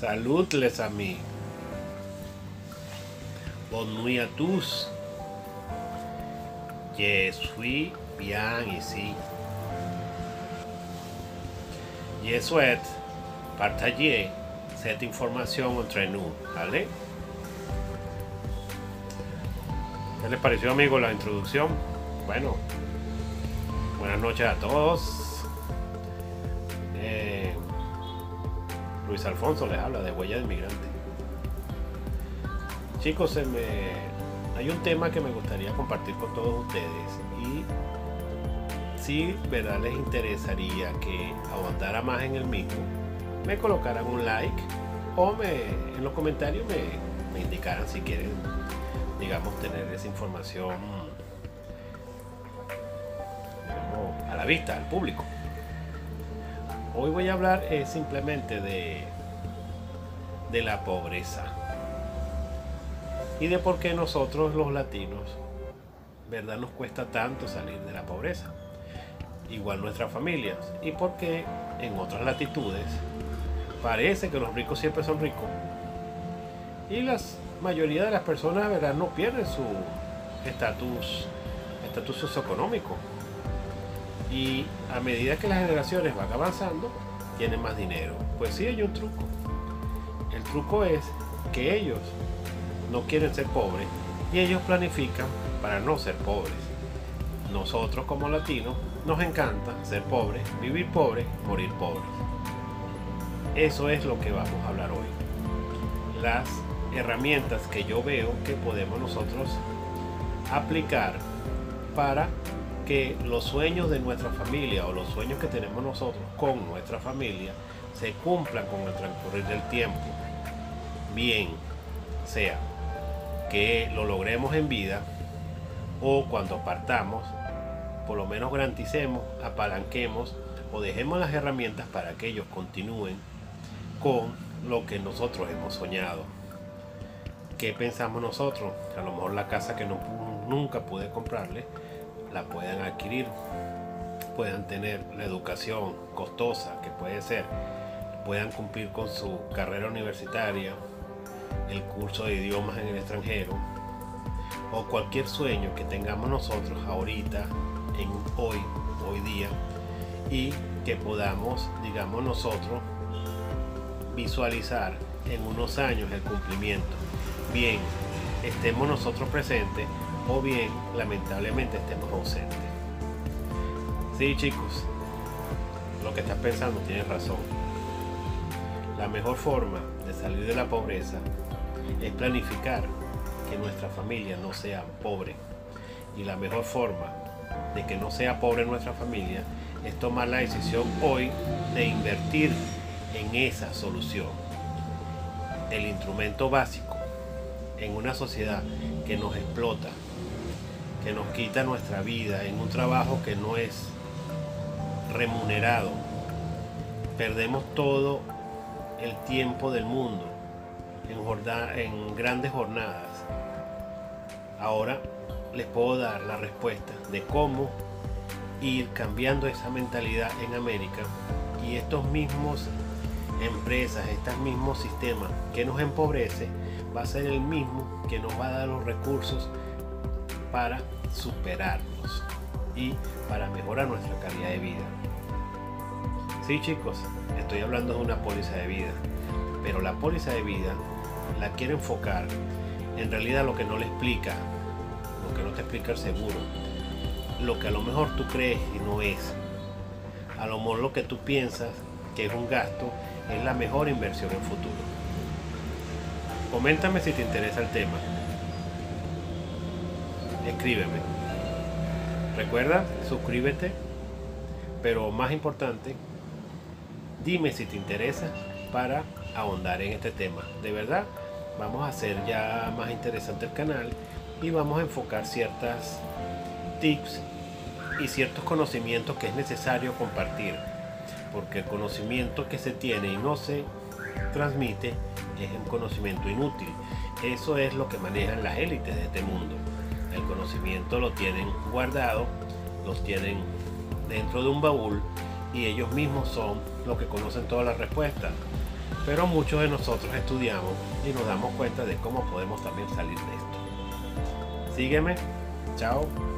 Salut les amis. Bonne nuit à tous. Je suis bien ici. Je souhaite partager cette información entre nous, ¿vale? ¿Qué les pareció, amigos, la introducción? Bueno, buenas noches a todos. Luis Alfonso les habla de Huella de Migrante. Chicos, hay un tema que me gustaría compartir con todos ustedes y si verdad les interesaría que ahondara más en el mismo, me colocaran un like o en los comentarios me indicaran si quieren, digamos, tener esa información, digamos, a la vista, al público. Hoy voy a hablar simplemente de la pobreza y de por qué nosotros los latinos, verdad, nos cuesta tanto salir de la pobreza, igual nuestras familias, y por qué en otras latitudes parece que los ricos siempre son ricos y la mayoría de las personas, verdad, no pierden su estatus socioeconómico. Y a medida que las generaciones van avanzando, tienen más dinero. Pues sí, hay un truco. El truco es que ellos no quieren ser pobres y ellos planifican para no ser pobres. Nosotros como latinos nos encanta ser pobres, vivir pobres, morir pobres. Eso es lo que vamos a hablar hoy. Las herramientas que yo veo que podemos nosotros aplicar para que los sueños de nuestra familia o los sueños que tenemos nosotros con nuestra familia se cumplan con el transcurrir del tiempo. Bien sea que lo logremos en vida o cuando partamos, por lo menos garanticemos, apalanquemos o dejemos las herramientas para que ellos continúen con lo que nosotros hemos soñado. ¿Qué pensamos nosotros? A lo mejor la casa que nunca pude comprarle la puedan adquirir, puedan tener la educación costosa que puede ser, puedan cumplir con su carrera universitaria, el curso de idiomas en el extranjero o cualquier sueño que tengamos nosotros ahorita, hoy día, y que podamos, digamos, nosotros visualizar en unos años el cumplimiento. Bien, estemos nosotros presentes o bien, lamentablemente, estemos ausentes. Sí, chicos, lo que estás pensando tienes razón. La mejor forma de salir de la pobreza es planificar que nuestra familia no sea pobre. Y la mejor forma de que no sea pobre nuestra familia es tomar la decisión hoy de invertir en esa solución. El instrumento básico en una sociedad que nos explota, que nos quita nuestra vida en un trabajo que no es remunerado. Perdemos todo el tiempo del mundo en grandes jornadas. Ahora les puedo dar la respuesta de cómo ir cambiando esa mentalidad en América, y estos mismos empresas, estos mismos sistemas que nos empobrece, va a ser el mismo que nos va a dar los recursos para superarnos y para mejorar nuestra calidad de vida. Sí, chicos, estoy hablando de una póliza de vida, pero la póliza de vida la quiero enfocar en realidad lo que no le explica, lo que no te explica el seguro, lo que a lo mejor tú crees y no es. A lo mejor lo que tú piensas que es un gasto es la mejor inversión en futuro. Coméntame si te interesa el tema. Escríbeme. Recuerda, suscríbete, pero más importante, dime si te interesa para ahondar en este tema. De verdad, vamos a hacer ya más interesante el canal y vamos a enfocar ciertas tips y ciertos conocimientos que es necesario compartir, porque el conocimiento que se tiene y no se transmite es un conocimiento inútil. Eso es lo que manejan las élites de este mundo. El conocimiento lo tienen guardado, los tienen dentro de un baúl y ellos mismos son los que conocen todas las respuestas. pero muchos de nosotros estudiamos y nos damos cuenta de cómo podemos también salir de esto. Sígueme, chao.